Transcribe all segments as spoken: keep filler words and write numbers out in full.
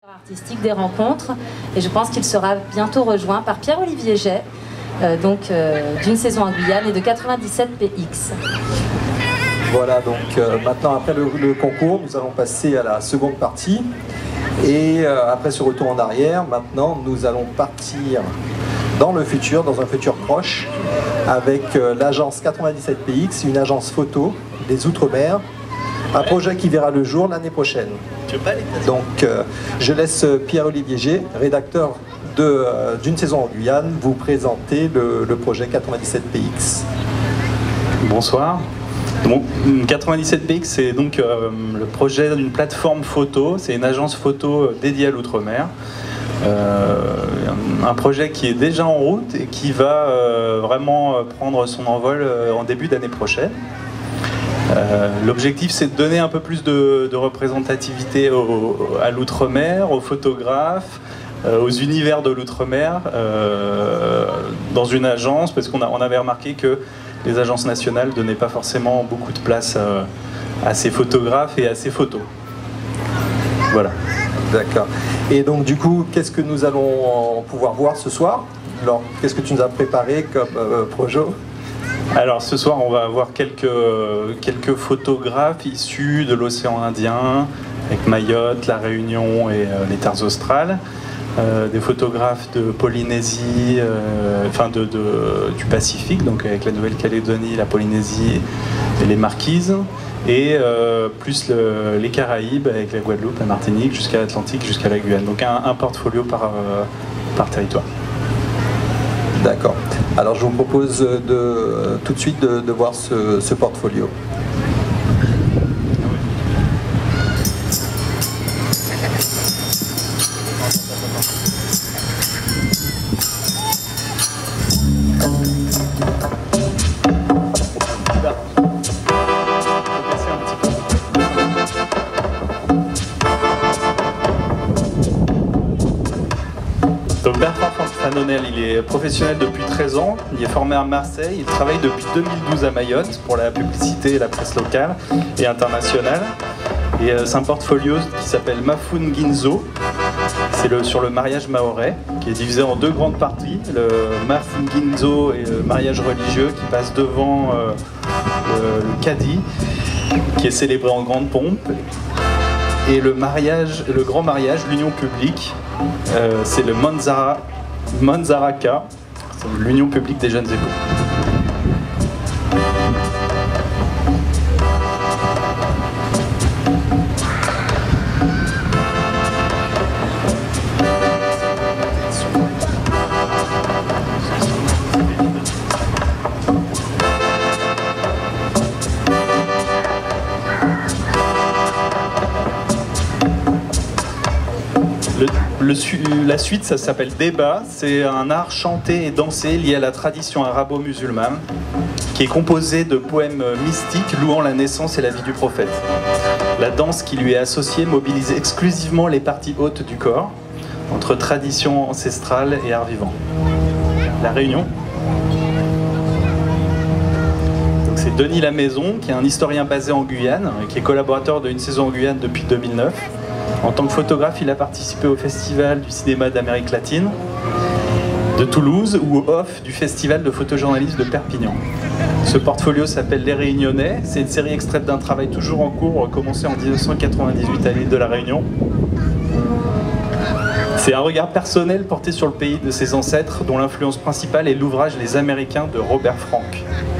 Artistique des rencontres, et je pense qu'il sera bientôt rejoint par Pierre-Olivier Jay, euh, donc euh, d'une saison en Guyane et de quatre-vingt-dix-sept P X. Voilà, donc euh, maintenant après le, le concours, nous allons passer à la seconde partie. Et euh, après ce retour en arrière, maintenant nous allons partir dans le futur, dans un futur proche, avec euh, l'agence quatre-vingt-dix-sept P X, une agence photo des Outre-mer. Un projet qui verra le jour l'année prochaine. Donc euh, je laisse Pierre-Olivier G, rédacteur de, euh, d'une saison en Guyane, vous présenter le, le projet quatre-vingt-dix-sept P X. Bonsoir. Bon, quatre-vingt-dix-sept P X, c'est donc euh, le projet d'une plateforme photo, c'est une agence photo dédiée à l'outre-mer. Euh, un projet qui est déjà en route et qui va euh, vraiment prendre son envol euh, en début d'année prochaine. Euh, L'objectif, c'est de donner un peu plus de, de représentativité au, à l'outre-mer, aux photographes, euh, aux univers de l'outre-mer, euh, dans une agence, parce qu'on on avait remarqué que les agences nationales ne donnaient pas forcément beaucoup de place euh, à ces photographes et à ces photos. Voilà. D'accord. Et donc du coup, qu'est-ce que nous allons pouvoir voir ce soir? Alors, qu'est-ce que tu nous as préparé comme euh, projet? Alors ce soir on va avoir quelques, quelques photographes issus de l'océan Indien, avec Mayotte, la Réunion et euh, les terres australes, euh, des photographes de Polynésie, euh, enfin de, de, du Pacifique, donc avec la Nouvelle-Calédonie, la Polynésie et les Marquises, et euh, plus le, les Caraïbes avec la Guadeloupe, la Martinique, jusqu'à l'Atlantique, jusqu'à la Guyane. Donc un, un portfolio par, euh, par territoire. D'accord. Alors je vous propose de, tout de suite de, de voir ce, ce portfolio. Donc Bertrand Fanonel, il est professionnel depuis treize ans, il est formé à Marseille, il travaille depuis deux mille douze à Mayotte pour la publicité et la presse locale et internationale. Et euh, c'est un portfolio qui s'appelle Mafun Ginzo, c'est le, sur le mariage mahorais, qui est divisé en deux grandes parties, le Mafun Ginzo et le mariage religieux qui passe devant euh, le, le Kadi, qui est célébré en grande pompe. Et le mariage, le grand mariage, l'union publique, euh, c'est le Manzara, Manzaraka, l'union publique des jeunes époux. Le, le, la suite, ça s'appelle Débat. C'est un art chanté et dansé lié à la tradition arabo-musulmane, qui est composé de poèmes mystiques louant la naissance et la vie du prophète. La danse qui lui est associée mobilise exclusivement les parties hautes du corps, entre tradition ancestrale et art vivant. La Réunion. C'est Denis Lamaison, qui est un historien basé en Guyane, qui est collaborateur de Une saison en Guyane depuis deux mille neuf. En tant que photographe, il a participé au Festival du cinéma d'Amérique latine de Toulouse ou au Off du Festival de photojournalisme de Perpignan. Ce portfolio s'appelle Les Réunionnais. C'est une série extraite d'un travail toujours en cours, commencé en mille neuf cent quatre-vingt-dix-huit à l'île de la Réunion. C'est un regard personnel porté sur le pays de ses ancêtres, dont l'influence principale est l'ouvrage Les Américains de Robert Frank.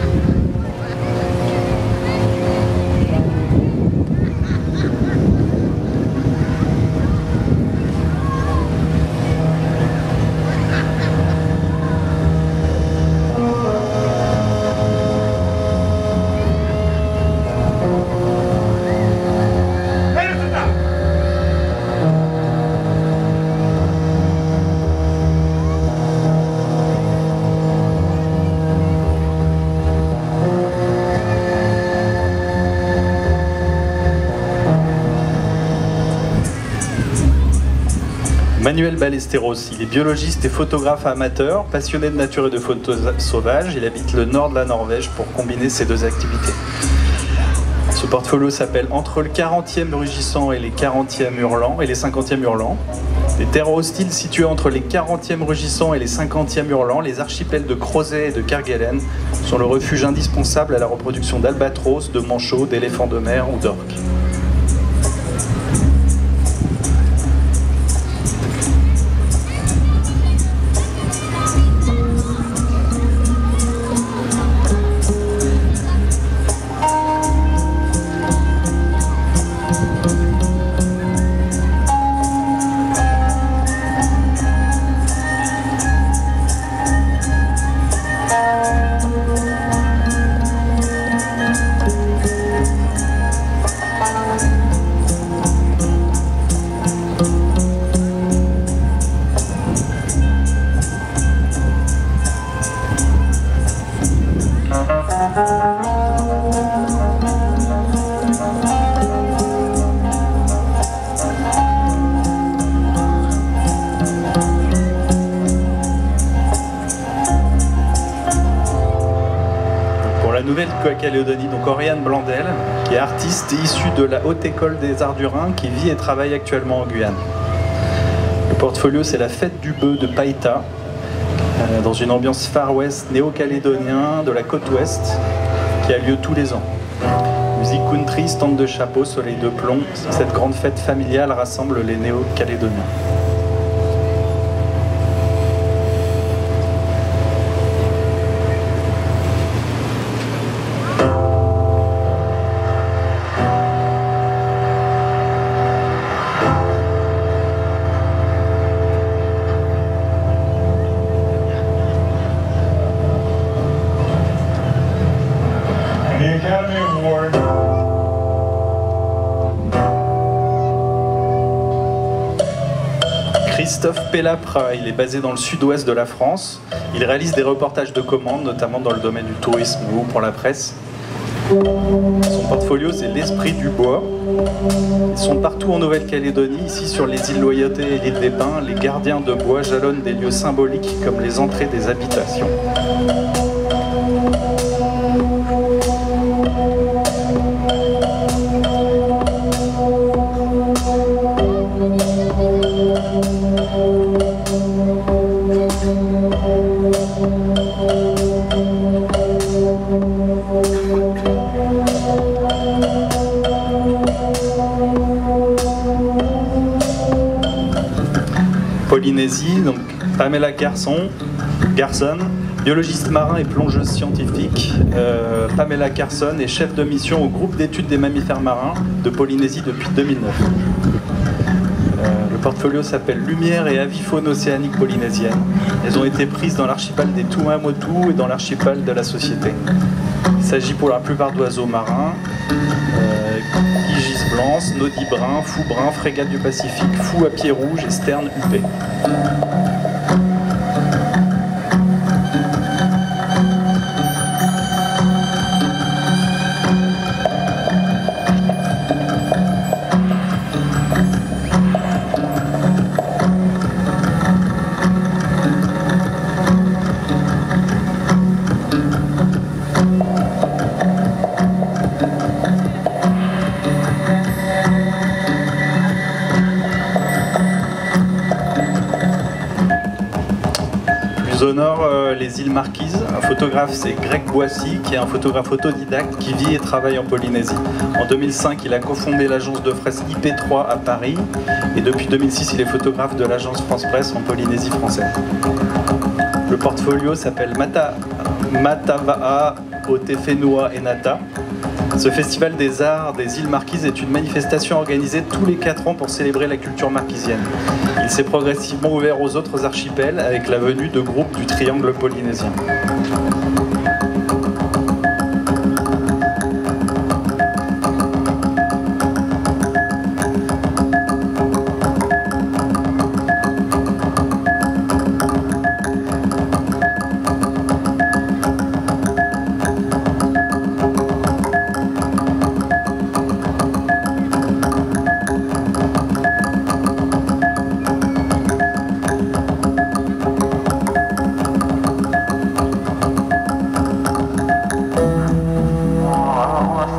Manuel Ballesteros, il est biologiste et photographe amateur, passionné de nature et de photos sauvages. Il habite le nord de la Norvège pour combiner ces deux activités. Ce portfolio s'appelle Entre le quarantième rugissant et les quarantièmes hurlants et les cinquantièmes hurlants. Des terres hostiles situées entre les quarantièmes rugissants et les cinquantièmes hurlants, les archipels de Crozet et de Kerguelen sont le refuge indispensable à la reproduction d'albatros, de manchots, d'éléphants de mer ou d'orques. Nouvelle-Calédonie, donc Oriane Blandel, qui est artiste et issue de la Haute École des Arts du Rhin, qui vit et travaille actuellement en Guyane. Le portfolio, c'est la fête du bœuf de Païta, euh, dans une ambiance Far West néo-calédonien de la côte ouest, qui a lieu tous les ans. Musique country, stand de chapeau, soleil de plomb, cette grande fête familiale rassemble les néo-calédoniens. Christophe Pellapra, il est basé dans le sud-ouest de la France. Il réalise des reportages de commande, notamment dans le domaine du tourisme ou pour la presse. Son portfolio, c'est l'esprit du bois. Ils sont partout en Nouvelle-Calédonie, ici sur les îles Loyauté et l'île des Pins. Les gardiens de bois jalonnent des lieux symboliques comme les entrées des habitations. Polynésie, donc Pamela Carson, Garson, biologiste marin et plongeuse scientifique. Euh, Pamela Carson est chef de mission au groupe d'études des mammifères marins de Polynésie depuis deux mille neuf. Euh, le portfolio s'appelle Lumière et avifaune océanique polynésienne. Elles ont été prises dans l'archipel des Tuamotu et dans l'archipel de la Société. Il s'agit pour la plupart d'oiseaux marins, euh, Gigis blancs, nodis bruns, fous bruns, frégates du Pacifique, fous à pieds rouges et sternes huppés. Au nord, euh, les îles Marquises. Un photographe, c'est Greg Boissy, qui est un photographe autodidacte qui vit et travaille en Polynésie. En deux mille cinq, il a cofondé l'agence de presse I P trois à Paris. Et depuis deux mille six, il est photographe de l'agence France Presse en Polynésie française. Le portfolio s'appelle Mata, Matava'a Otefenua Enata. Ce festival des arts des îles Marquises est une manifestation organisée tous les quatre ans pour célébrer la culture marquisienne. Il s'est progressivement ouvert aux autres archipels avec la venue de groupes du triangle polynésien.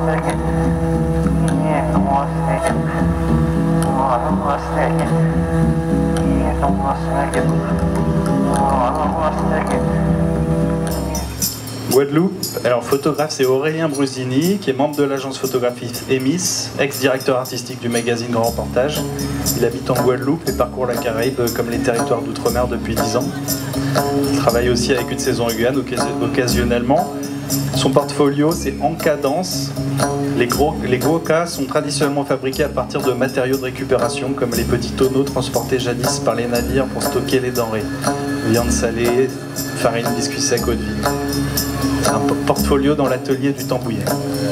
Guadeloupe, alors photographe c'est Aurélien Brusini, qui est membre de l'agence photographique Emis, ex-directeur artistique du magazine Grand Reportage. Il habite en Guadeloupe et parcourt la Caraïbe comme les territoires d'outre-mer depuis dix ans. Il travaille aussi avec une saison en Guyane occasionnellement. Son portfolio c'est En Cadence. Les gros, les gros cas sont traditionnellement fabriqués à partir de matériaux de récupération comme les petits tonneaux transportés jadis par les navires pour stocker les denrées. Viande salée, farine, biscuits secs, eau de vie. C'est un portfolio dans l'atelier du Tambouillet.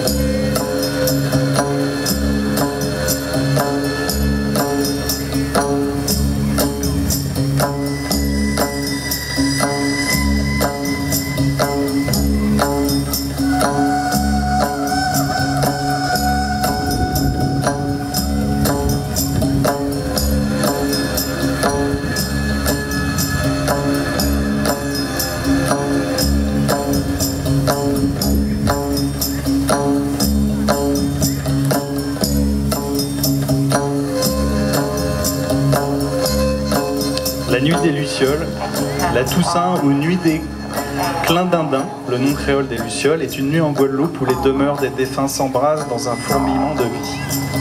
La nuit des Lucioles, la Toussaint ou nuit des Clindindins, le nom créole des Lucioles, est une nuit en Guadeloupe où les demeures des défunts s'embrasent dans un fourmillement de vie.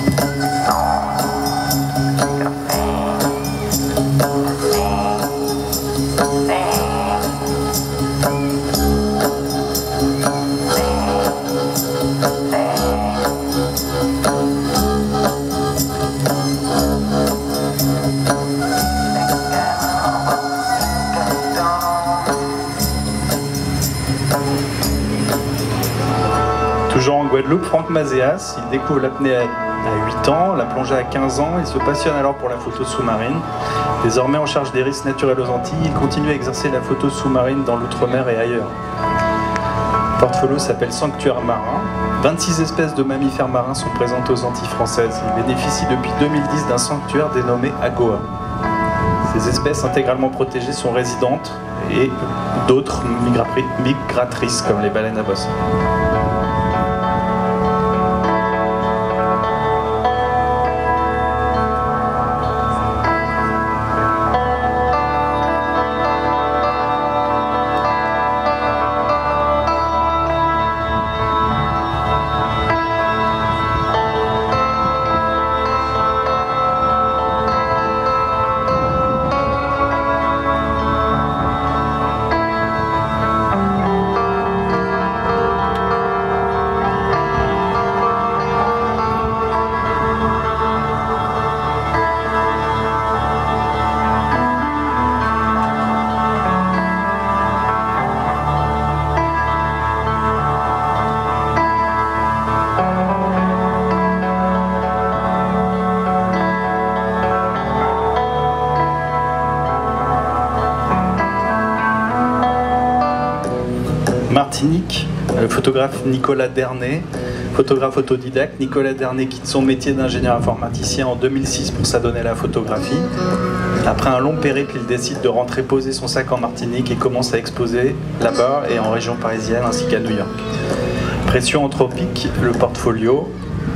Toujours en Guadeloupe, Franck Mazéas, il découvre l'apnée à huit ans, la plongée à quinze ans, il se passionne alors pour la photo sous-marine. Désormais en charge des risques naturels aux Antilles, il continue à exercer la photo sous-marine dans l'outre-mer et ailleurs. Le portfolio s'appelle Sanctuaire marin. vingt-six espèces de mammifères marins sont présentes aux Antilles françaises. Il bénéficie depuis deux mille dix d'un sanctuaire dénommé Agoa. Ces espèces intégralement protégées sont résidentes et d'autres migratrices comme les baleines à bosse. Martinique, le photographe Nicolas Dernet, photographe autodidacte. Nicolas Dernet quitte son métier d'ingénieur informaticien en deux mille six pour s'adonner à la photographie. Après un long périple, il décide de rentrer poser son sac en Martinique et commence à exposer là-bas et en région parisienne ainsi qu'à New York. Pression anthropique, le portfolio.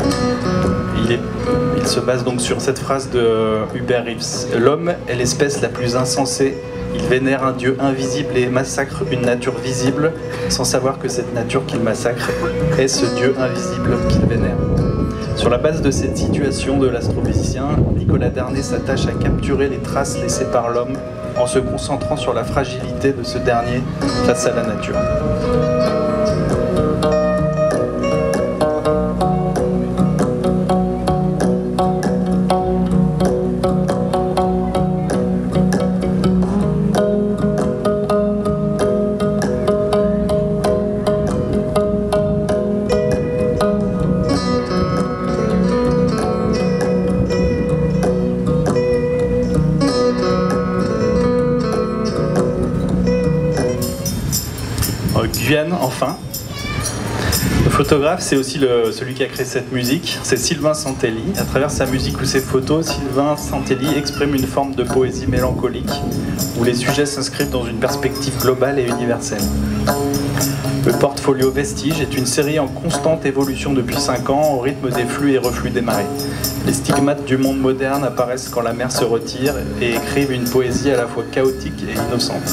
Il, est, il se base donc sur cette phrase de Hubert Reeves. L'homme est l'espèce la plus insensée. Il vénère un dieu invisible et massacre une nature visible sans savoir que cette nature qu'il massacre est ce dieu invisible qu'il vénère. Sur la base de cette situation de l'astrophysicien, Nicolas Dernet s'attache à capturer les traces laissées par l'homme en se concentrant sur la fragilité de ce dernier face à la nature. Guyane, enfin. Le photographe, c'est aussi le, celui qui a créé cette musique, c'est Sylvain Santelli. À travers sa musique ou ses photos, Sylvain Santelli exprime une forme de poésie mélancolique où les sujets s'inscrivent dans une perspective globale et universelle. Le portfolio Vestige est une série en constante évolution depuis cinq ans au rythme des flux et reflux des marées. Les stigmates du monde moderne apparaissent quand la mer se retire et écrivent une poésie à la fois chaotique et innocente.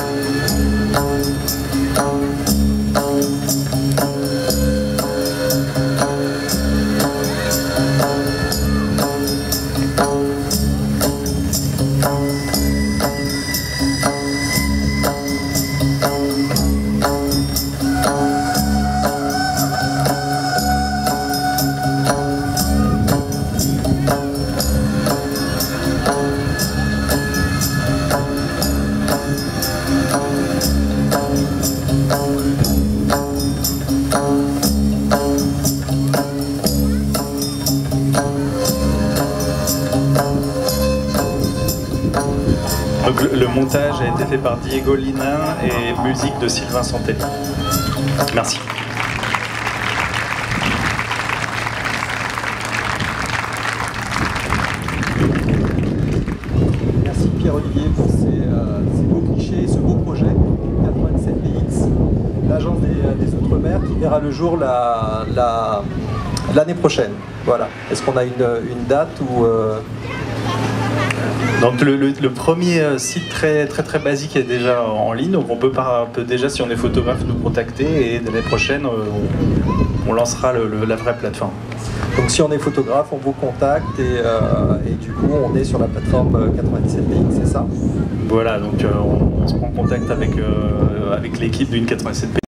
Donc le, le montage a été fait par Diego Lina et musique de Sylvain Santelli. Merci. Merci Pierre-Olivier pour ces, euh, ces beaux clichés, ce beau projet quatre-vingt-dix-sept P X, l'agence des, des Outre-mer qui verra le jour la, la, l'année prochaine. Voilà. Est-ce qu'on a une, une date ou euh... Donc le, le, le premier site très très très basique est déjà en ligne, donc on peut, par, peut déjà, si on est photographe, nous contacter et l'année prochaine on, on lancera le, le, la vraie plateforme. Donc si on est photographe, on vous contacte et, euh, et du coup on est sur la plateforme quatre-vingt-dix-sept P X, c'est ça? Voilà, donc euh, on, on se prend en contact avec, euh, avec l'équipe d'une quatre-vingt-sept P X.